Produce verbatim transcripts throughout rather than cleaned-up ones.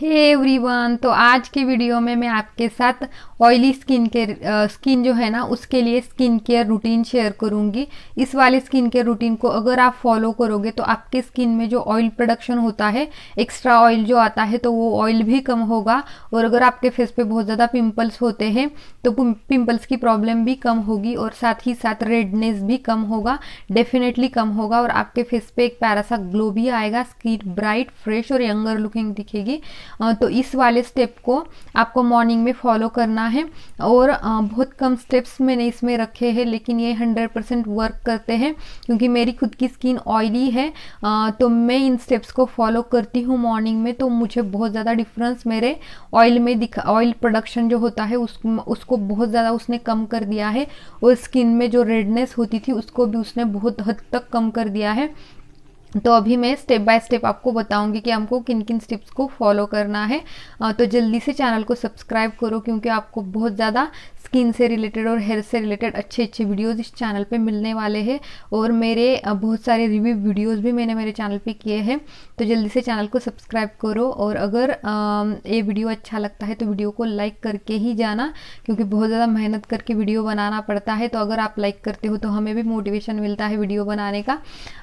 Hey everyone, तो आज के वीडियो में मैं आपके साथ ऑयली स्किन के स्किन जो है ना उसके लिए स्किन केयर रूटीन शेयर करूंगी। इस वाले स्किन केयर रूटीन को अगर आप फॉलो करोगे तो आपके स्किन में जो ऑयल प्रोडक्शन होता है, एक्स्ट्रा ऑयल जो आता है, तो वो ऑयल भी कम होगा। और अगर आपके फेस पे बहुत ज़्यादा पिंपल्स होते हैं तो पिंपल्स की प्रॉब्लम भी कम होगी और साथ ही साथ रेडनेस भी कम होगा, डेफिनेटली कम होगा। और आपके फेस पे एक प्यारा सा ग्लो भी आएगा, स्किन ब्राइट, फ्रेश और यंगर लुकिंग दिखेगी। तो इस वाले स्टेप को आपको मॉर्निंग में फॉलो करना है। और बहुत कम स्टेप्स मैंने इसमें रखे हैं, लेकिन ये हंड्रेड परसेंट वर्क करते हैं क्योंकि मेरी खुद की स्किन ऑयली है। तो मैं इन स्टेप्स को फॉलो करती हूँ मॉर्निंग में, तो मुझे बहुत ज़्यादा डिफरेंस मेरे ऑयल में दिखा। ऑयल प्रोडक्शन जो होता है उस, उसको बहुत ज़्यादा उसने कम कर दिया है और स्किन में जो रेडनेस होती थी उसको भी उसने बहुत हद तक कम कर दिया है। तो अभी मैं स्टेप बाय स्टेप आपको बताऊंगी कि हमको किन किन स्टेप्स को फॉलो करना है। तो जल्दी से चैनल को सब्सक्राइब करो क्योंकि आपको बहुत ज़्यादा स्किन से रिलेटेड और हेयर से रिलेटेड अच्छे अच्छे वीडियोस इस चैनल पे मिलने वाले हैं। और मेरे बहुत सारे रिव्यू वीडियोस भी मैंने मेरे चैनल पे किए हैं, तो जल्दी से चैनल को सब्सक्राइब करो। और अगर ये वीडियो अच्छा लगता है तो वीडियो को लाइक करके ही जाना क्योंकि बहुत ज़्यादा मेहनत करके वीडियो बनाना पड़ता है। तो अगर आप लाइक करते हो तो हमें भी मोटिवेशन मिलता है वीडियो बनाने का।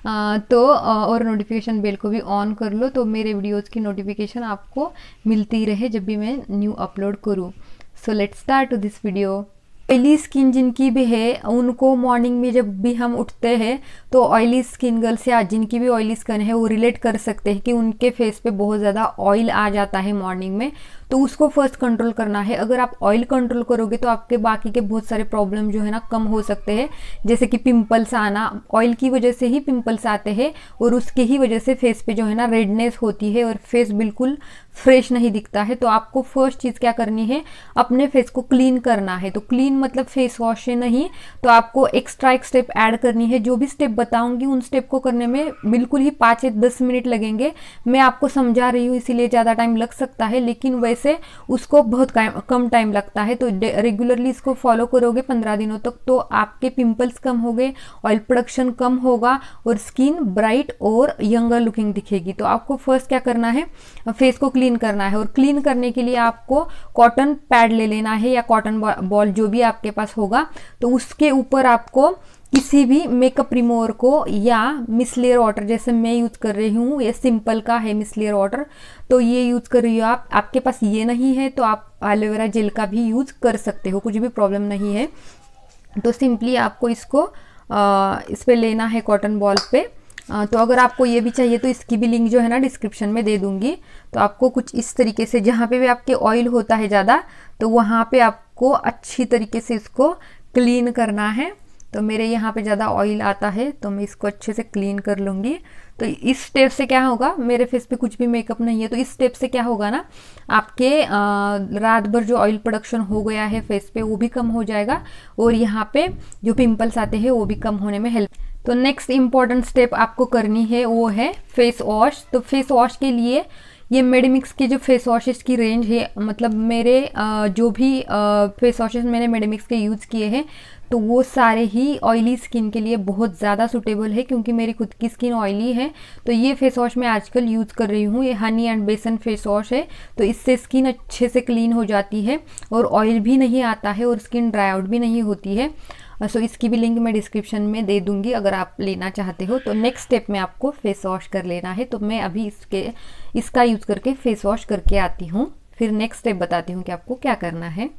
तो और नोटिफिकेशन बेल को भी ऑन कर लो तो मेरे वीडियोस की नोटिफिकेशन आपको मिलती रहे जब भी मैं न्यू अपलोड करूँ। So let's start this video. Oily skin जिनकी भी है उनको मॉर्निंग में जब भी हम उठते हैं तो ऑयली स्किन गर्ल्स या जिनकी भी ऑयली स्किन है वो रिलेट कर सकते हैं कि उनके फेस पे बहुत ज़्यादा ऑयल आ जाता है मॉर्निंग में। तो उसको फर्स्ट कंट्रोल करना है। अगर आप ऑयल कंट्रोल करोगे तो आपके बाकी के बहुत सारे प्रॉब्लम जो है ना कम हो सकते हैं, जैसे कि पिंपल्स आना। ऑयल की वजह से ही पिंपल्स आते हैं और उसकी ही वजह से फेस पे जो है ना रेडनेस होती है और फेस बिल्कुल फ्रेश नहीं दिखता है। तो आपको फर्स्ट चीज़ क्या करनी है, अपने फेस को क्लीन करना है। तो क्लीन मतलब फेस वॉश से नहीं, तो आपको एक्स्ट्रा एक स्टेप ऐड करनी है। जो भी स्टेप बताऊंगी उन स्टेप को करने में बिल्कुल ही पाँच या दस मिनट लगेंगे। मैं आपको समझा रही हूँ इसीलिए ज़्यादा टाइम लग सकता है, लेकिन वैसे से उसको बहुत कम टाइम लगता है। तो रेगुलरली इसको फॉलो करोगे पंद्रह दिनों तक तो आपके पिंपल्स कम हो गए, ऑयल प्रोडक्शन कम होगा और स्किन ब्राइट और यंगर लुकिंग दिखेगी। तो आपको फर्स्ट क्या करना है, फेस को क्लीन करना है। और क्लीन करने के लिए आपको कॉटन पैड ले लेना है या कॉटन बॉल जो भी आपके पास होगा। तो उसके ऊपर आपको किसी भी मेकअप रिमूवर को या मिसलेयर वाटर, जैसे मैं यूज़ कर रही हूँ, ये सिंपल का है मिसलेयर वाटर, तो ये यूज़ कर रही हो आप। आपके पास ये नहीं है तो आप एलोवेरा जेल का भी यूज़ कर सकते हो, कुछ भी प्रॉब्लम नहीं है। तो सिंपली आपको इसको आ, इस पर लेना है कॉटन बॉल पे। आ, तो अगर आपको ये भी चाहिए तो इसकी भी लिंक जो है ना डिस्क्रिप्शन में दे दूँगी। तो आपको कुछ इस तरीके से, जहाँ पे भी आपके ऑयल होता है ज़्यादा, तो वहाँ पे आपको अच्छी तरीके से इसको क्लीन करना है। तो मेरे यहाँ पे ज़्यादा ऑयल आता है तो मैं इसको अच्छे से क्लीन कर लूँगी। तो इस स्टेप से क्या होगा, मेरे फेस पे कुछ भी मेकअप नहीं है, तो इस स्टेप से क्या होगा ना, आपके आ, रात भर जो ऑयल प्रोडक्शन हो गया है फेस पे वो भी कम हो जाएगा और यहाँ पे जो पिंपल्स आते हैं वो भी कम होने में हेल्प। तो नेक्स्ट इम्पॉर्टेंट स्टेप आपको करनी है वो है फेस वॉश। तो फेस वॉश के लिए ये मेडिमिक्स के जो फेस वॉशेस की रेंज है, मतलब मेरे आ, जो भी फेस वॉशेस मैंने मेडिमिक्स के यूज़ किए हैं तो वो सारे ही ऑयली स्किन के लिए बहुत ज़्यादा सूटेबल है क्योंकि मेरी खुद की स्किन ऑयली है। तो ये फेस वॉश मैं आजकल यूज़ कर रही हूँ, ये honey and besan face wash है। तो इससे स्किन अच्छे से क्लीन हो जाती है और ऑयल भी नहीं आता है और स्किन ड्राई आउट भी नहीं होती है। सो so, इसकी भी लिंक मैं डिस्क्रिप्शन में दे दूंगी अगर आप लेना चाहते हो। तो नेक्स्ट स्टेप में आपको फेस वॉश कर लेना है। तो मैं अभी इसके इसका यूज़ करके फेस वॉश करके आती हूँ, फिर नेक्स्ट स्टेप बताती हूँ कि आपको क्या करना है।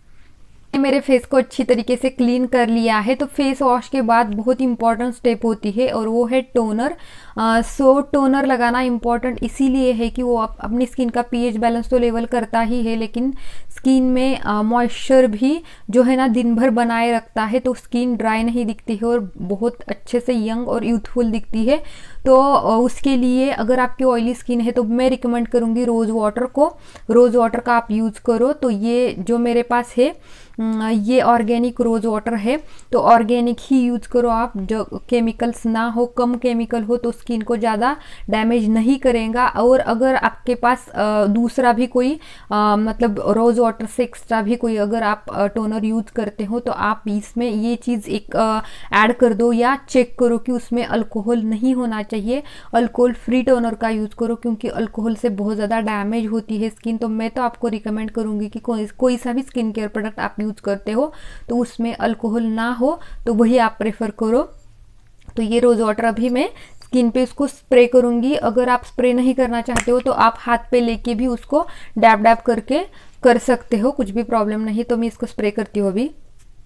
मेरे फेस को अच्छी तरीके से क्लीन कर लिया है। तो फेस वॉश के बाद बहुत इंपॉर्टेंट स्टेप होती है और वो है टोनर। सो टोनर लगाना इम्पॉर्टेंट इसीलिए है कि वो आप अपनी स्किन का पीएच बैलेंस तो लेवल करता ही है, लेकिन स्किन में मॉइस्चर भी जो है ना दिन भर बनाए रखता है। तो स्किन ड्राई नहीं दिखती है और बहुत अच्छे से यंग और यूथफुल दिखती है। तो उसके लिए अगर आपकी ऑयली स्किन है तो मैं रिकमेंड करूँगी रोज़ वाटर को। रोज़ वाटर का आप यूज़ करो। तो ये जो मेरे पास है ये ऑर्गेनिक रोज़ वाटर है, तो ऑर्गेनिक ही यूज़ करो आप, जो केमिकल्स ना हो, कम केमिकल हो तो स्किन को ज़्यादा डैमेज नहीं करेगा। और अगर आपके पास दूसरा भी कोई आ, मतलब रोज़ वाटर से एक्स्ट्रा भी कोई अगर आप टोनर यूज़ करते हो तो आप इसमें ये चीज़ एक ऐड कर दो या चेक करो कि उसमें अल्कोहल नहीं होना चाहिए अल्कोहल फ्री टोनर का यूज़ करो, क्योंकि अल्कोहल से बहुत ज़्यादा डैमेज होती है स्किन। तो मैं तो आपको रिकमेंड करूँगी कि कोई कोई सा भी स्किन केयर प्रोडक्ट आप यूज़ करते हो तो उसमें अल्कोहल ना हो, तो वही आप प्रेफर करो। तो ये रोज़ वाटर अभी मैं स्किन पे उसको स्प्रे करूँगी। अगर आप स्प्रे नहीं करना चाहते हो तो आप हाथ पे लेके भी उसको डैब डैब करके कर सकते हो, कुछ भी प्रॉब्लम नहीं। तो मैं इसको स्प्रे करती हूँ अभी।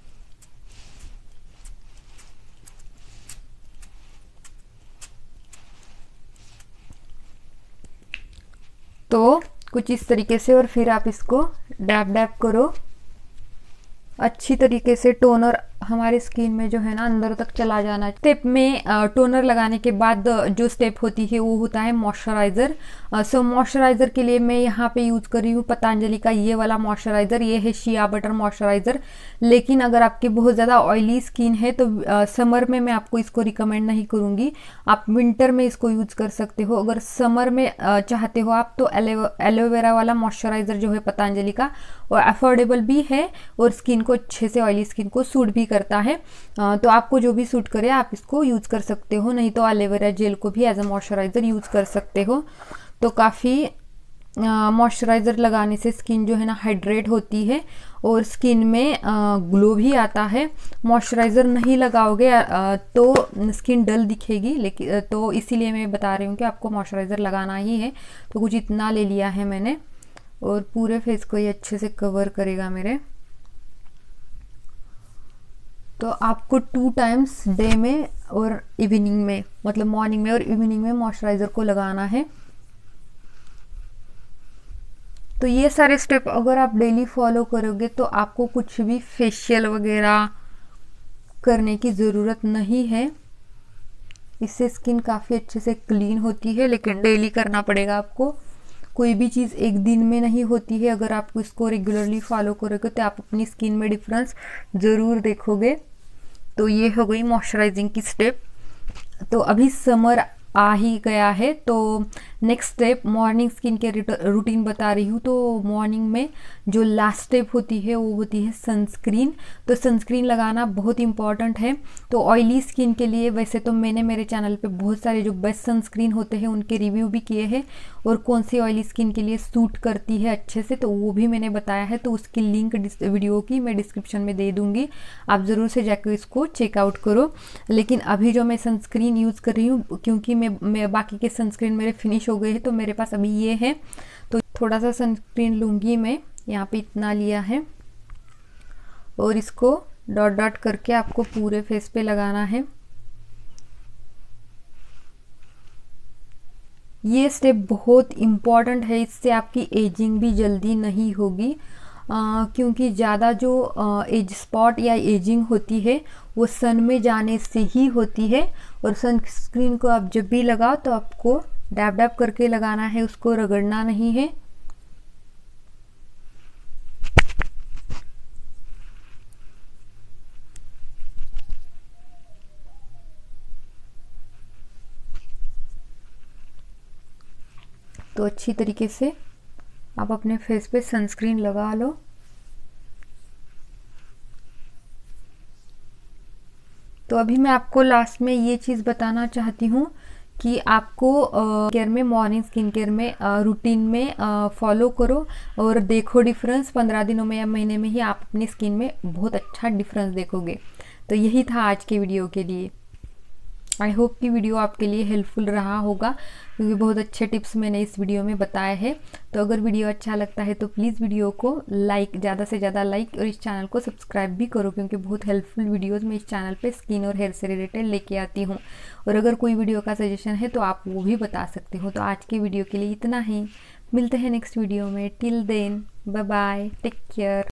तो कुछ इस तरीके से, और फिर आप इसको डैब डैब करो अच्छी तरीके से। टोनर हमारे स्किन में जो है ना अंदर तक चला जाना। स्टेप में टोनर लगाने के बाद जो स्टेप होती है वो होता है मॉइस्चराइज़र। सो मॉइस्चराइज़र के लिए मैं यहाँ पे यूज़ कर रही हूँ पतंजलि का ये वाला मॉइस्चराइज़र। ये है शिया बटर मॉइस्चराइज़र। लेकिन अगर आपकी बहुत ज़्यादा ऑयली स्किन है तो समर में मैं आपको इसको रिकमेंड नहीं करूँगी, आप विंटर में इसको यूज़ कर सकते हो। अगर समर में uh, चाहते हो आप तो एलोवेरा वाला मॉइस्चराइज़र जो है पतंजलि का, और अफोर्डेबल भी है और स्किन को अच्छे से, ऑयली स्किन को सूट भी करता है। तो आपको जो भी सूट करे आप इसको यूज़ कर सकते हो, नहीं तो एलोवेरा जेल को भी एज अ मॉइस्चराइज़र यूज़ कर सकते हो। तो काफ़ी मॉइस्चराइज़र लगाने से स्किन जो है ना हाइड्रेट होती है और स्किन में ग्लो भी आता है। मॉइस्चराइज़र नहीं लगाओगे तो स्किन डल दिखेगी, लेकिन तो इसीलिए मैं बता रही हूँ कि आपको मॉइस्चराइज़र लगाना ही है। तो कुछ इतना ले लिया है मैंने और पूरे फेस को ये अच्छे से कवर करेगा मेरे। तो आपको टू टाइम्स डे में और इवनिंग में, मतलब मॉर्निंग में और इवनिंग में मॉइस्चराइज़र को लगाना है। तो ये सारे स्टेप अगर आप डेली फॉलो करोगे तो आपको कुछ भी फेशियल वगैरह करने की ज़रूरत नहीं है। इससे स्किन काफ़ी अच्छे से क्लीन होती है, लेकिन डेली करना पड़ेगा आपको। कोई भी चीज़ एक दिन में नहीं होती है। अगर आप इसको रेगुलरली फॉलो करोगे तो आप अपनी स्किन में डिफरेंस ज़रूर देखोगे। तो ये हो गई मॉइस्चराइजिंग की स्टेप। तो अभी समर आ ही गया है, तो next step morning skin care routine बता रही हूँ। तो मॉर्निंग में जो लास्ट स्टेप होती है वो होती है सनस्क्रीन। तो सनस्क्रीन लगाना बहुत इंपॉर्टेंट है। तो ऑयली स्किन के लिए वैसे तो मैंने मेरे चैनल पे बहुत सारे जो बेस्ट सनस्क्रीन होते हैं उनके रिव्यू भी किए हैं, और कौन सी ऑयली स्किन के लिए सूट करती है अच्छे से तो वो भी मैंने बताया है। तो उसकी लिंक वीडियो की मैं डिस्क्रिप्शन में दे दूँगी, आप ज़रूर से जाकर इसको चेकआउट करो। लेकिन अभी जो मैं सनस्क्रीन यूज़ कर रही हूँ, क्योंकि मैं, मैं बाकी के सनस्क्रीन मेरे फिनिश हो गए हैं तो मेरे पास अभी ये है। तो थोड़ा सा सनस्क्रीन लूँगी मैं, यहाँ पे इतना लिया है, और इसको डॉट डॉट करके आपको पूरे फेस पे लगाना है। ये स्टेप बहुत इम्पॉर्टेंट है, इससे आपकी एजिंग भी जल्दी नहीं होगी। आ, क्योंकि ज़्यादा जो एज स्पॉट या एजिंग होती है वो सन में जाने से ही होती है। और सनस्क्रीन को आप जब भी लगाओ तो आपको डैब डैब करके लगाना है, उसको रगड़ना नहीं है। तो अच्छी तरीके से आप अपने फेस पे सनस्क्रीन लगा लो। तो अभी मैं आपको लास्ट में ये चीज़ बताना चाहती हूँ कि आपको केयर में, मॉर्निंग स्किन केयर में रूटीन में फॉलो करो और देखो डिफरेंस। पंद्रह दिनों में या महीने में ही आप अपनी स्किन में बहुत अच्छा डिफरेंस देखोगे। तो यही था आज के वीडियो के लिए। आई होप कि वीडियो आपके लिए हेल्पफुल रहा होगा, क्योंकि बहुत अच्छे टिप्स मैंने इस वीडियो में बताए हैं। तो अगर वीडियो अच्छा लगता है तो प्लीज़ वीडियो को लाइक, ज़्यादा से ज़्यादा लाइक, और इस चैनल को सब्सक्राइब भी करो, क्योंकि बहुत हेल्पफुल वीडियोस मैं इस चैनल पे स्किन और हेयर से रिलेटेड लेके आती हूँ। और अगर कोई वीडियो का सजेशन है तो आप वो भी बता सकते हो। तो आज के वीडियो के लिए इतना ही, मिलते हैं नेक्स्ट वीडियो में। Till then bye bye, take care.